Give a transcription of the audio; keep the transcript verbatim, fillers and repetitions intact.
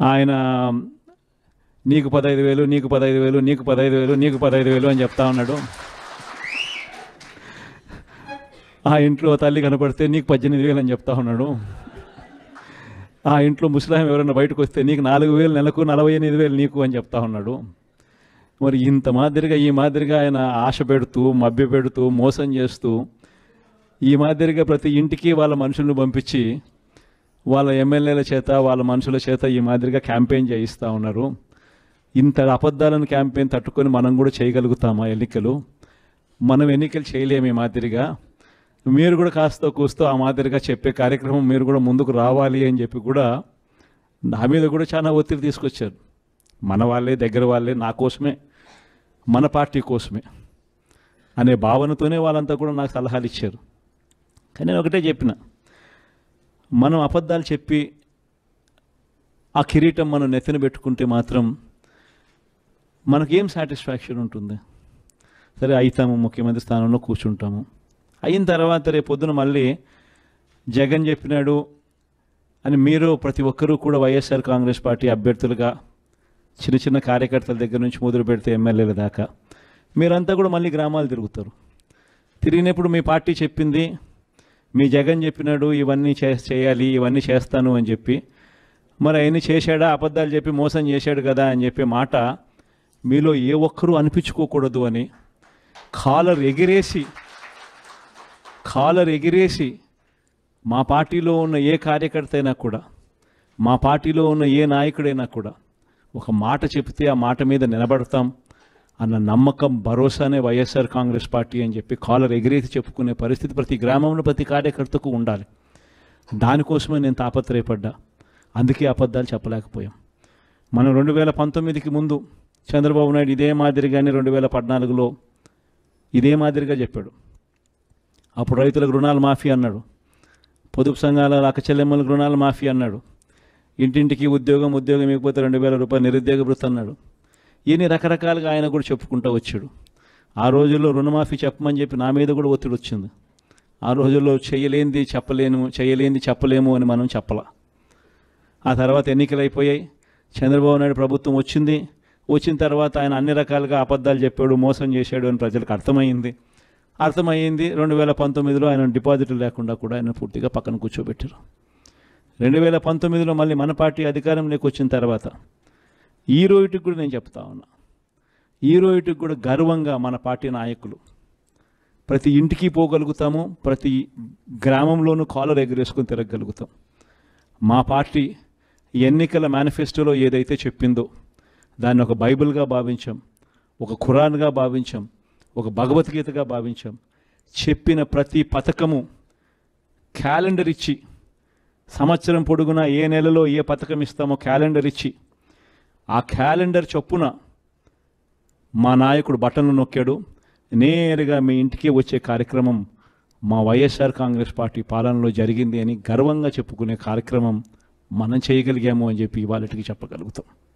ఆయన నీకు పదహైదు వేలు నీకు పదహైదు వేలు నీకు పదహైదు వేలు నీకు పదహైదు వేలు అని చెప్తా ఉన్నాడు. ఆ ఇంట్లో తల్లి కనపడితే నీకు పద్దెనిమిది వేలు అని చెప్తా ఉన్నాడు. ఆ ఇంట్లో ముస్లాం ఎవరైనా బయటకు వస్తే నీకు నాలుగు వేలు నెలకు నలభై ఎనిమిది వేలు నీకు అని చెప్తా ఉన్నాడు. మరి ఇంత మాదిరిగా ఈ మాదిరిగా ఆయన ఆశ పెడుతూ మభ్య పెడుతూ మోసం చేస్తూ ఈ మాదిరిగా ప్రతి ఇంటికి వాళ్ళ మనుషులను పంపించి వాళ్ళ ఎమ్మెల్యేల చేత వాళ్ళ మనుషుల చేత ఈ మాదిరిగా క్యాంపెయిన్ చేయిస్తూ ఉన్నారు. ఇంత అబద్ధాలను క్యాంపెయిన్ తట్టుకొని మనం కూడా చేయగలుగుతామా? ఎన్నికలు మనం ఎన్నికలు చేయలేము. ఈ మాదిరిగా మీరు కూడా కాస్త కూస్తూ ఆ మాదిరిగా చెప్పే కార్యక్రమం మీరు కూడా ముందుకు రావాలి అని చెప్పి కూడా నా మీద కూడా చాలా ఒత్తిడి తీసుకొచ్చారు. మన వాళ్ళే, దగ్గర వాళ్ళే, నా కోసమే, మన పార్టీ కోసమే అనే భావనతోనే వాళ్ళంతా కూడా నాకు సలహాలు ఇచ్చారు. కానీ నేను ఒకటే చెప్పిన, మనం అబద్ధాలు చెప్పి ఆ కిరీటం మనం నెత్తిన పెట్టుకుంటే మాత్రం మనకేం సాటిస్ఫాక్షన్ ఉంటుంది? సరే అవుతాము, ముఖ్యమంత్రి స్థానంలో కూర్చుంటాము, అయిన తర్వాత రేపు పొద్దున మళ్ళీ జగన్ చెప్పినాడు అని మీరు ప్రతి ఒక్కరూ కూడా వైఎస్ఆర్ కాంగ్రెస్ పార్టీ అభ్యర్థులుగా చిన్న చిన్న కార్యకర్తల దగ్గర నుంచి మొదలు పెడితే ఎమ్మెల్యేల దాకా మీరంతా కూడా మళ్ళీ గ్రామాలు తిరుగుతారు. తిరిగినప్పుడు మీ పార్టీ చెప్పింది, మీ జగన్ చెప్పినాడు ఇవన్నీ చే చేయాలి ఇవన్నీ చేస్తాను అని చెప్పి, మరి అవన్నీ చేశాడా? అబద్ధాలు చెప్పి మోసం చేశాడు కదా అని చెప్పే మాట మీలో ఏ ఒక్కరూ అనిపించుకోకూడదు అని కాలర్ ఎగిరేసి కాలర్ ఎగిరేసి మా పార్టీలో ఉన్న ఏ కార్యకర్త అయినా కూడా, మా పార్టీలో ఉన్న ఏ నాయకుడైనా కూడా ఒక మాట చెప్తే ఆ మాట మీద నిలబడతాం అన్న నమ్మకం, భరోసానే వైఎస్ఆర్ కాంగ్రెస్ పార్టీ అని చెప్పి కాలర్ ఎగిరేసి చెప్పుకునే పరిస్థితి ప్రతి గ్రామంలో ప్రతి కార్యకర్తకు ఉండాలి. దానికోసమే నేను తాపత్రయపడ్డా. అందుకే అబద్ధాలు చెప్పలేకపోయాం. మనం రెండు వేల పంతొమ్మిదికి ముందు చంద్రబాబు నాయుడు ఇదే మాదిరిగానే రెండు వేల పద్నాలుగులో ఇదే మాదిరిగా చెప్పాడు. అప్పుడు రైతులకు రుణాలు మాఫీ అన్నాడు, పొదుపు సంఘాల అక్క చెల్లెమ్మలకు రుణాలు మాఫీ అన్నాడు, ఇంటింటికి ఉద్యోగం ఉద్యోగం ఇవ్వకపోతే రెండు వేల రూపాయలు నిరుద్యోగ భృతి అన్నాడు. ఇన్ని రకరకాలుగా ఆయన కూడా చెప్పుకుంటూ వచ్చాడు. ఆ రోజుల్లో రుణమాఫీ చెప్పమని చెప్పి నా మీద కూడా ఒత్తిడి వచ్చింది. ఆ రోజుల్లో చేయలేనిది చెప్పలేను చేయలేనిది చెప్పలేము అని మనం చెప్పలా. ఆ తర్వాత ఎన్నికలు అయిపోయాయి, చంద్రబాబు నాయుడు ప్రభుత్వం వచ్చింది. వచ్చిన తర్వాత ఆయన అన్ని రకాలుగా అబద్ధాలు చెప్పాడు, మోసం చేశాడు అని ప్రజలకు అర్థమైంది. అర్థమయ్యింది రెండు వేల పంతొమ్మిదిలో ఆయన డిపాజిట్లు లేకుండా కూడా ఆయన పూర్తిగా పక్కన కూర్చోబెట్టారు. రెండు వేల పంతొమ్మిదిలో మళ్ళీ మన పార్టీ అధికారంలోకి వచ్చిన తర్వాత ఈ రోజుకి కూడా నేను చెప్తా ఉన్నా, ఈ రోజుకి కూడా గర్వంగా మన పార్టీ నాయకులు ప్రతి ఇంటికి పోగలుగుతాము, ప్రతి గ్రామంలోనూ కాలర్ ఎగరేసుకొని తిరగలుగుతాం. మా పార్టీ ఎన్నికల మేనిఫెస్టోలో ఏదైతే చెప్పిందో దాన్ని ఒక బైబిల్గా భావించాం, ఒక ఖురాన్గా భావించాం, ఒక భగవద్గీతగా భావించాం. చెప్పిన ప్రతి పథకము క్యాలెండర్ ఇచ్చి, సంవత్సరం పొడుగునా ఏ నెలలో ఏ పథకం ఇస్తామో క్యాలెండర్ ఇచ్చి, ఆ క్యాలెండర్ చొప్పున మా నాయకుడు బటన్లు నొక్కాడు. నేరుగా మీ ఇంటికి వచ్చే కార్యక్రమం మా వైఎస్ఆర్ కాంగ్రెస్ పార్టీ పాలనలో జరిగింది అని గర్వంగా చెప్పుకునే కార్యక్రమం మనం చేయగలిగాము అని చెప్పి ఇవాళకి చెప్పగలుగుతాం.